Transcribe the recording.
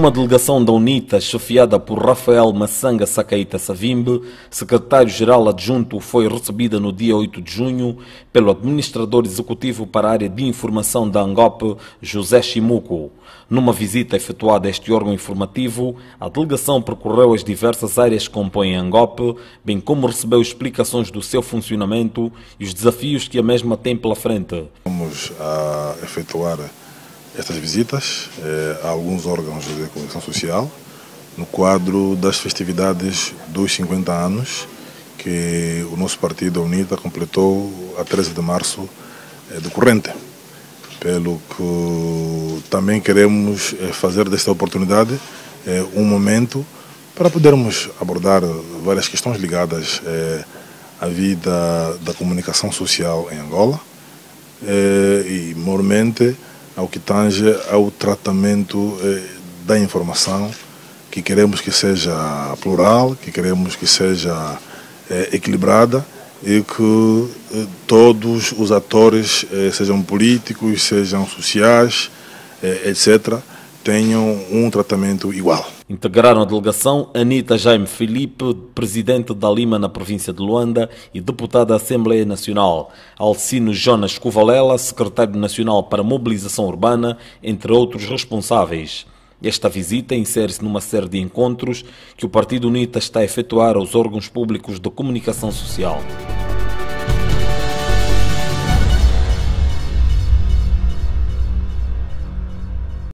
Uma delegação da UNITA, chefiada por Rafael Massanga Sacaíta Savimbe, secretário-geral adjunto, foi recebida no dia 8 de junho pelo administrador executivo para a área de informação da ANGOP, José Chimuco. Numa visita efetuada a este órgão informativo, a delegação percorreu as diversas áreas que compõem a ANGOP, bem como recebeu explicações do seu funcionamento e os desafios que a mesma tem pela frente. Vamos a efetuar estas visitas a alguns órgãos de comunicação social no quadro das festividades dos 50 anos que o nosso partido, a UNITA, completou a 13 de março do corrente. Pelo que também queremos fazer desta oportunidade um momento para podermos abordar várias questões ligadas à vida da comunicação social em Angola e, mormente, ao que tange ao tratamento da informação, que queremos que seja plural, que queremos que seja equilibrada e que todos os atores, sejam políticos, sejam sociais, etc., tenham um tratamento igual. Integraram a delegação Anita Jaime Filipe, presidente da Lima na província de Luanda e deputada da Assembleia Nacional, Alcino Jonas Covalela, secretário nacional para a mobilização urbana, entre outros responsáveis. Esta visita insere-se numa série de encontros que o Partido UNITA está a efetuar aos órgãos públicos de comunicação social.